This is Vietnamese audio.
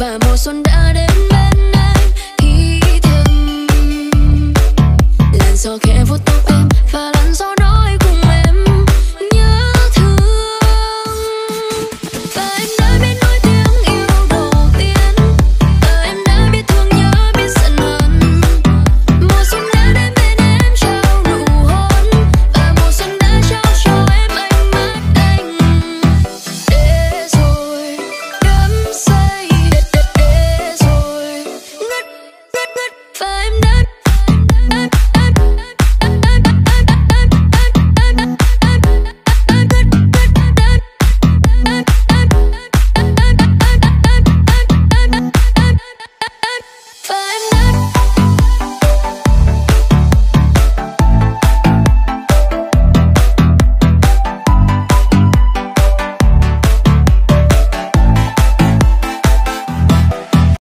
và mùa xuân đã đến bên anh. Thì thầm làn gió khẽ vuốt tóc